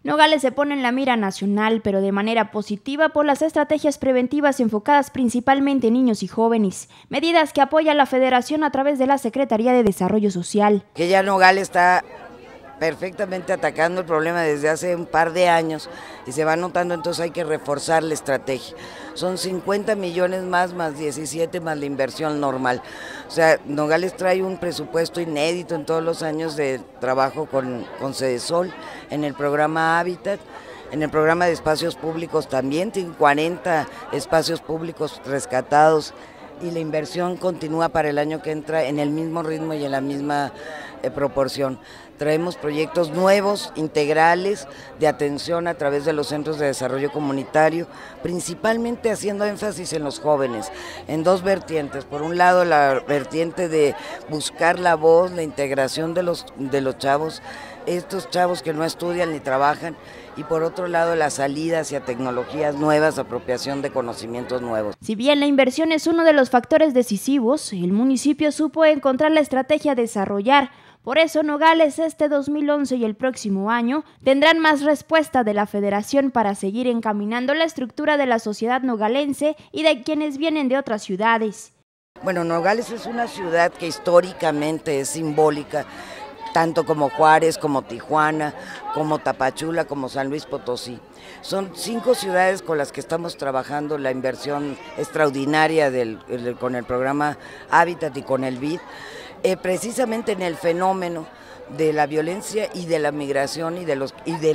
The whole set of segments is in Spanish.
Nogales se pone en la mira nacional, pero de manera positiva por las estrategias preventivas enfocadas principalmente en niños y jóvenes, medidas que apoya la Federación a través de la Secretaría de Desarrollo Social. Que ya Nogales está perfectamente atacando el problema desde hace un par de años y se va notando, entonces hay que reforzar la estrategia. Son 50 millones más 17 más la inversión normal. O sea, Nogales trae un presupuesto inédito en todos los años de trabajo con Cedesol, en el programa Hábitat, en el programa de espacios públicos también, tiene 40 espacios públicos rescatados y la inversión continúa para el año que entra en el mismo ritmo y en la misma proporción. Traemos proyectos nuevos, integrales, de atención a través de los centros de desarrollo comunitario, principalmente haciendo énfasis en los jóvenes, en dos vertientes. Por un lado, la vertiente de buscar la voz, la integración de los chavos, estos chavos que no estudian ni trabajan, y por otro lado la salida hacia tecnologías nuevas, apropiación de conocimientos nuevos. Si bien la inversión es uno de los factores decisivos, el municipio supo encontrar la estrategia a desarrollar. Por eso Nogales este 2011 y el próximo año tendrán más respuesta de la Federación para seguir encaminando la estructura de la sociedad nogalense y de quienes vienen de otras ciudades. Bueno, Nogales es una ciudad que históricamente es simbólica, tanto como Juárez, como Tijuana, como Tapachula, como San Luis Potosí. Son 5 ciudades con las que estamos trabajando la inversión extraordinaria con el programa Hábitat y con el BID, precisamente en el fenómeno de la violencia y de la migración y de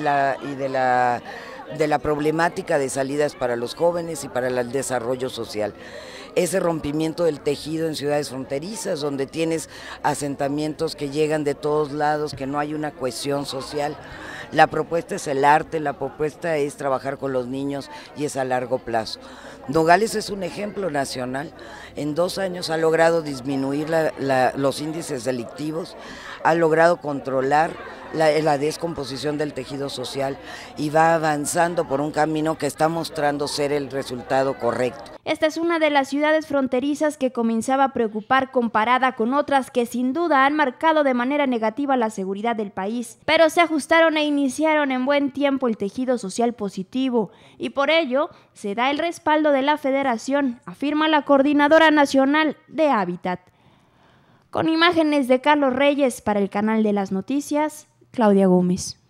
la problemática de salidas para los jóvenes y para el desarrollo social. Ese rompimiento del tejido en ciudades fronterizas, donde tienes asentamientos que llegan de todos lados, que no hay una cohesión social. La propuesta es el arte, la propuesta es trabajar con los niños y es a largo plazo. Nogales es un ejemplo nacional. En 2 años ha logrado disminuir los índices delictivos, ha logrado controlar la descomposición del tejido social y va avanzando por un camino que está mostrando ser el resultado correcto. Esta es una de las ciudades fronterizas que comenzaba a preocupar comparada con otras que sin duda han marcado de manera negativa la seguridad del país, pero se ajustaron e iniciaron en buen tiempo el tejido social positivo y por ello se da el respaldo de la Federación, afirma la Coordinadora Nacional de Hábitat. Con imágenes de Carlos Reyes para el Canal de las Noticias, Claudia Gómez.